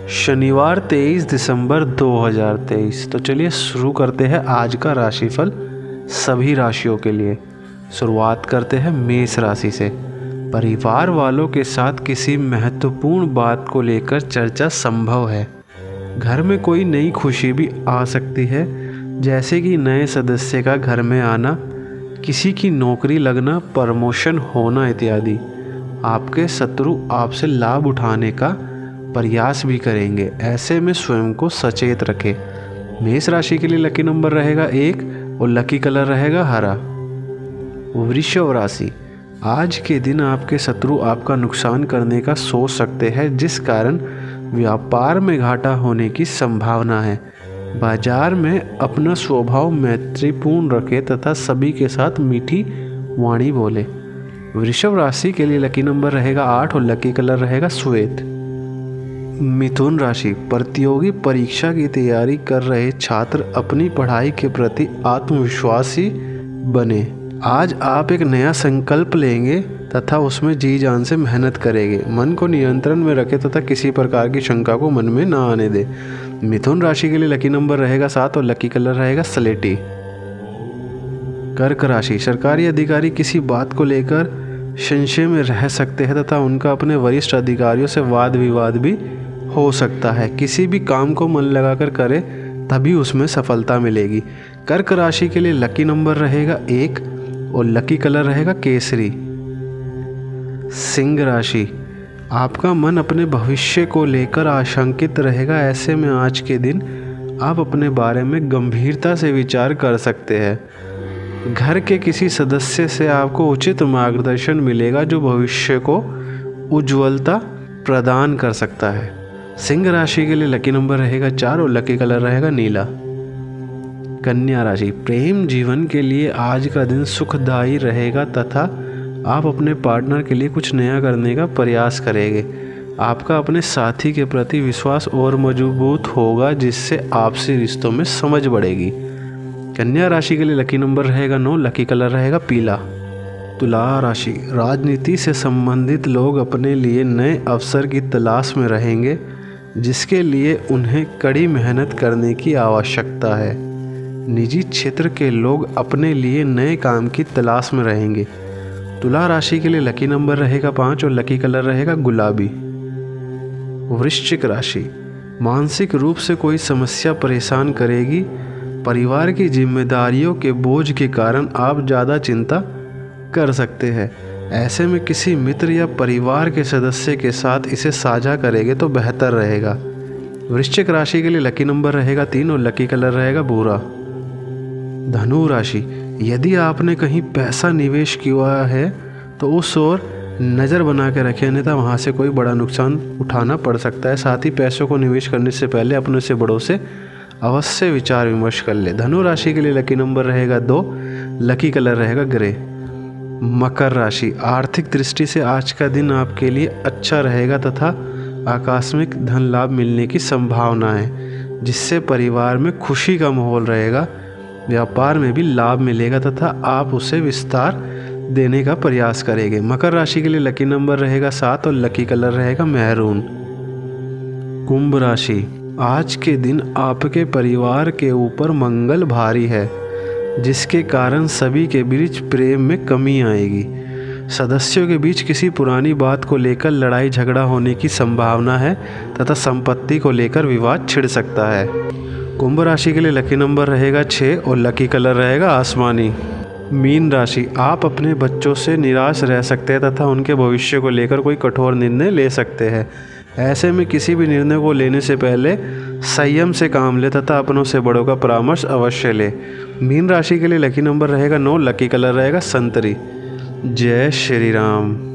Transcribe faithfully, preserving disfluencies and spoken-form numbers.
शनिवार तेईस दिसंबर दो हज़ार तेईस। तो चलिए शुरू करते हैं आज का राशिफल सभी राशियों के लिए। शुरुआत करते हैं मेष राशि से। परिवार वालों के साथ किसी महत्वपूर्ण बात को लेकर चर्चा संभव है। घर में कोई नई खुशी भी आ सकती है, जैसे कि नए सदस्य का घर में आना, किसी की नौकरी लगना, प्रमोशन होना इत्यादि। आपके शत्रु आपसे लाभ उठाने का प्रयास भी करेंगे, ऐसे में स्वयं को सचेत रखें। मेष राशि के लिए लकी नंबर रहेगा एक और लकी कलर रहेगा हरा। वृषभ राशि, आज के दिन आपके शत्रु आपका नुकसान करने का सोच सकते हैं, जिस कारण व्यापार में घाटा होने की संभावना है। बाजार में अपना स्वभाव मैत्रीपूर्ण रखें तथा सभी के साथ मीठी वाणी बोले। वृषभ राशि के लिए लकी नंबर रहेगा आठ और लकी कलर रहेगा श्वेत। मिथुन राशि, प्रतियोगी परीक्षा की तैयारी कर रहे छात्र अपनी पढ़ाई के प्रति आत्मविश्वासी बने। आज आप एक नया संकल्प लेंगे तथा उसमें जी जान से मेहनत करेंगे। मन को नियंत्रण में रखें तथा किसी प्रकार की शंका को मन में ना आने दे। मिथुन राशि के लिए लकी नंबर रहेगा सात और लकी कलर रहेगा स्लेटी। कर्क राशि, सरकारी अधिकारी किसी बात को लेकर संशय में रह सकते हैं तथा उनका अपने वरिष्ठ अधिकारियों से वाद विवाद भी हो सकता है। किसी भी काम को मन लगाकर करें तभी उसमें सफलता मिलेगी। कर्क राशि के लिए लकी नंबर रहेगा एक और लकी कलर रहेगा केसरी। सिंह राशि, आपका मन अपने भविष्य को लेकर आशंकित रहेगा। ऐसे में आज के दिन आप अपने बारे में गंभीरता से विचार कर सकते हैं। घर के किसी सदस्य से आपको उचित मार्गदर्शन मिलेगा जो भविष्य को उज्ज्वलता प्रदान कर सकता है। सिंह राशि के लिए लकी नंबर रहेगा चार और लकी कलर रहेगा नीला। कन्या राशि, प्रेम जीवन के लिए आज का दिन सुखदायी रहेगा तथा आप अपने पार्टनर के लिए कुछ नया करने का प्रयास करेंगे। आपका अपने साथी के प्रति विश्वास और मजबूत होगा, जिससे आपसी रिश्तों में समझ बढ़ेगी। कन्या राशि के लिए लकी नंबर रहेगा नौ, लकी कलर रहेगा पीला। तुला राशि, राजनीति से संबंधित लोग अपने लिए नए अवसर की तलाश में रहेंगे, जिसके लिए उन्हें कड़ी मेहनत करने की आवश्यकता है। निजी क्षेत्र के लोग अपने लिए नए काम की तलाश में रहेंगे। तुला राशि के लिए लकी नंबर रहेगा पाँच और लकी कलर रहेगा गुलाबी। वृश्चिक राशि, मानसिक रूप से कोई समस्या परेशान करेगी। परिवार की जिम्मेदारियों के बोझ के कारण आप ज़्यादा चिंता कर सकते हैं। ऐसे में किसी मित्र या परिवार के सदस्य के साथ इसे साझा करेंगे तो बेहतर रहेगा। वृश्चिक राशि के लिए लकी नंबर रहेगा तीन और लकी कलर रहेगा भूरा। धनु राशि, यदि आपने कहीं पैसा निवेश किया है तो उस ओर नज़र बना के रखें, अन्यथा वहाँ से कोई बड़ा नुकसान उठाना पड़ सकता है। साथ ही पैसों को निवेश करने से पहले अपने से बड़ों से अवश्य विचार विमर्श कर ले। धनु राशि के लिए लकी नंबर रहेगा दो, लकी कलर रहेगा ग्रे। मकर राशि, आर्थिक दृष्टि से आज का दिन आपके लिए अच्छा रहेगा तथा आकस्मिक धन लाभ मिलने की संभावना है, जिससे परिवार में खुशी का माहौल रहेगा। व्यापार में भी लाभ मिलेगा तथा आप उसे विस्तार देने का प्रयास करेंगे। मकर राशि के लिए लकी नंबर रहेगा सात और लकी कलर रहेगा मैरून। कुंभ राशि, आज के दिन आपके परिवार के ऊपर मंगल भारी है, जिसके कारण सभी के बीच प्रेम में कमी आएगी। सदस्यों के बीच किसी पुरानी बात को लेकर लड़ाई झगड़ा होने की संभावना है तथा संपत्ति को लेकर विवाद छिड़ सकता है। कुंभ राशि के लिए लकी नंबर रहेगा छः और लकी कलर रहेगा आसमानी। मीन राशि, आप अपने बच्चों से निराश रह सकते हैं तथा उनके भविष्य को लेकर कोई कठोर निर्णय ले सकते हैं। ऐसे में किसी भी निर्णय को लेने से पहले संयम से काम ले तथा अपनों से बड़ों का परामर्श अवश्य ले। मीन राशि के लिए लकी नंबर रहेगा नौ, लकी कलर रहेगा संतरी। जय श्री राम।